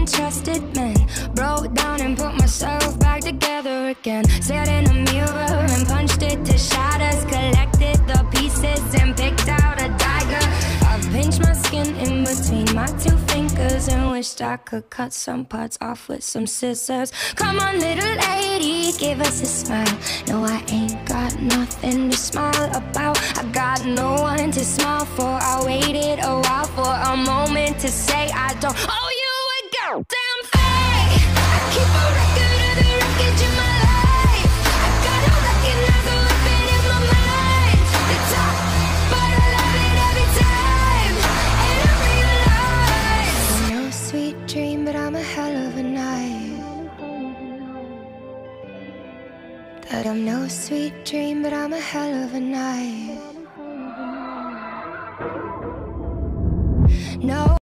and trusted men. Broke down and put myself back together again. Stared in a mirror and punched it to shatters. Collected the pieces and picked out a dagger. I pinched my skin in between my two fingers and wished I could cut some parts off with some scissors. Come on, little lady, give us a smile. No, I ain't got nothing to smile about. I got no one to smile for. I waited a while for a moment to say I don't owe you a goddamn thing. I keep a record of the wreckage in my life. I gotta recognize the weapon in my mind. The top, but I love it every time. And I realize I'm no sweet dream, but I'm a hell of a night. That I'm no sweet dream, but I'm a hell of a night. No.